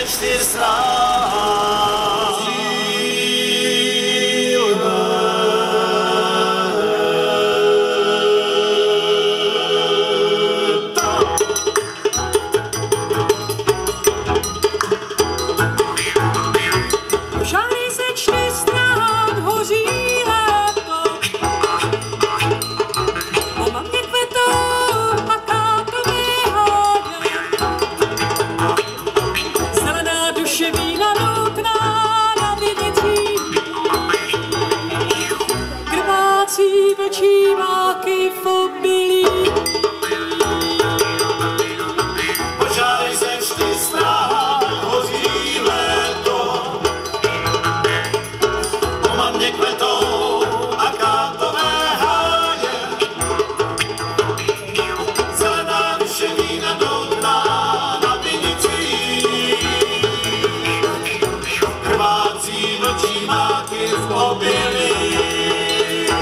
ze 4 strán. Žáry ze 4 strán hoří léto. Po mamně kvetou a kátové háje. Zelená duše vína nutná na Lednici. Krvácí vlčí máky v obilí. Požáry ze 4 strán hoří léto. Po mamně kvetou a kátové háje. Zelená duše vína nutná na Lednici. Krvácí vlčí máky v obilí.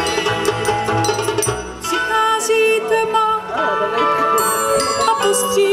Přichází tma a postří